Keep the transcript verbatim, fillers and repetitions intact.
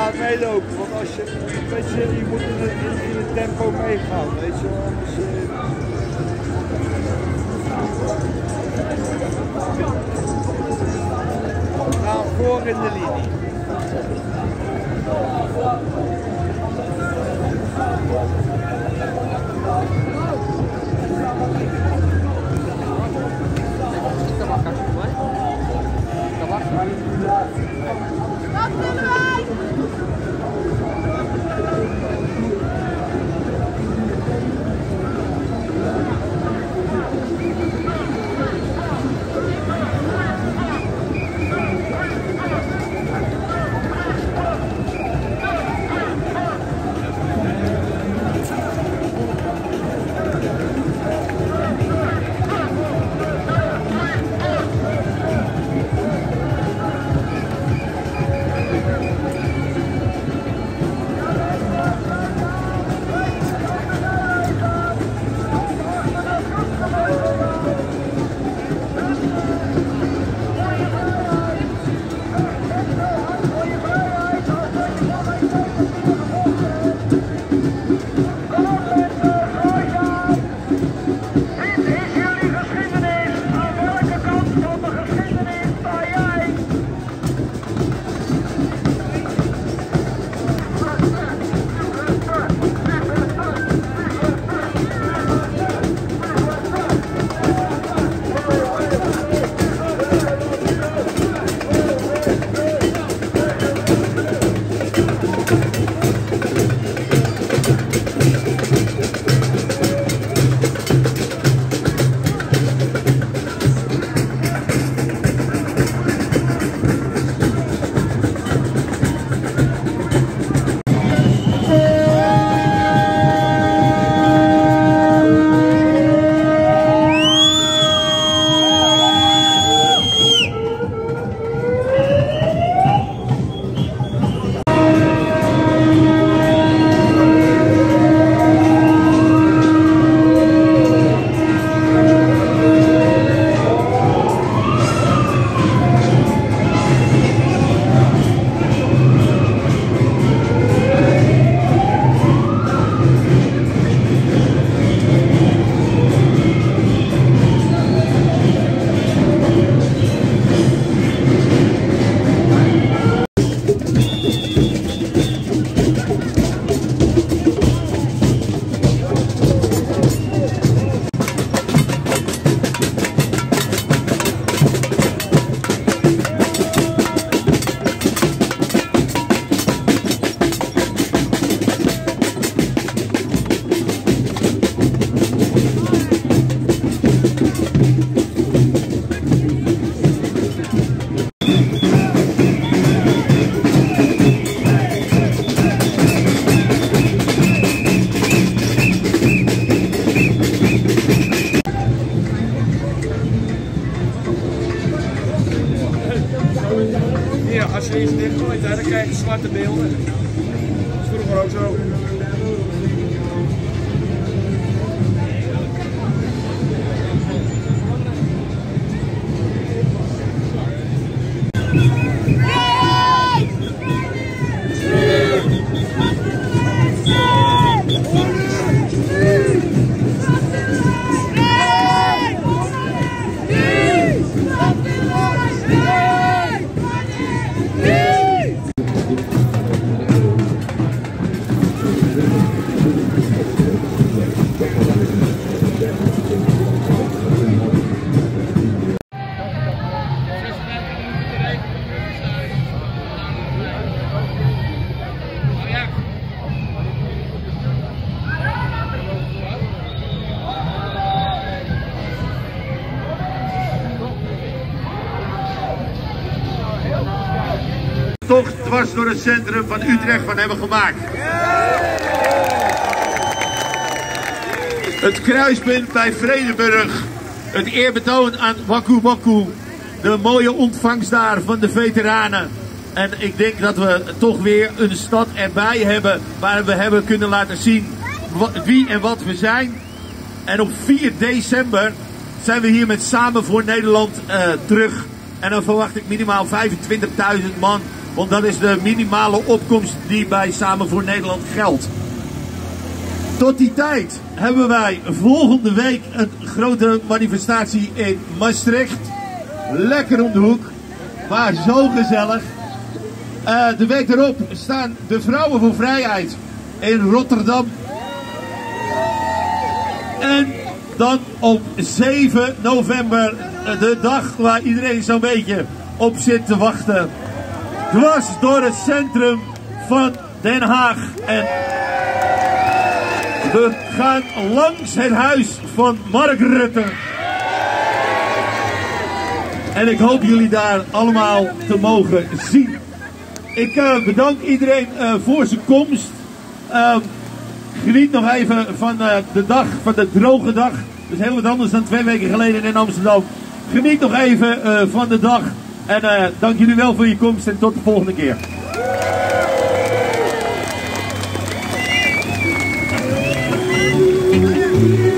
gaat meelopen, want als je, weet je, je moet in het, in het tempo meegaan, weet je, anders... Uh... We gaan voor in de linie. Als je eens dichtgooit, dan krijg je zwarte beelden. Dat is vroeger ook zo. Toch dwars door het centrum van Utrecht van hebben gemaakt. Het kruispunt bij Vredenburg, het eerbetoon aan Waku Waku, de mooie ontvangst daar van de veteranen. En ik denk dat we toch weer een stad erbij hebben waar we hebben kunnen laten zien wie en wat we zijn. En op vier december zijn we hier met Samen voor Nederland uh, terug. En dan verwacht ik minimaal vijfentwintigduizend man Want dat is de minimale opkomst die bij Samen voor Nederland geldt. Tot die tijd hebben wij volgende week een grote manifestatie in Maastricht. Lekker om de hoek, maar zo gezellig. Uh, de week erop staan de Vrouwen voor Vrijheid in Rotterdam. En dan op zeven november, de dag waar iedereen zo'n beetje op zit te wachten. Dwars door het centrum van Den Haag. En we gaan langs het huis van Mark Rutte. En ik hoop jullie daar allemaal te mogen zien. Ik uh, bedank iedereen uh, voor zijn komst. Uh, geniet nog even van uh, de dag, van de droge dag. Dat is heel wat anders dan twee weken geleden in Amsterdam. Geniet nog even uh, van de dag. En uh, dank jullie wel voor je komst en tot de volgende keer. Thank you.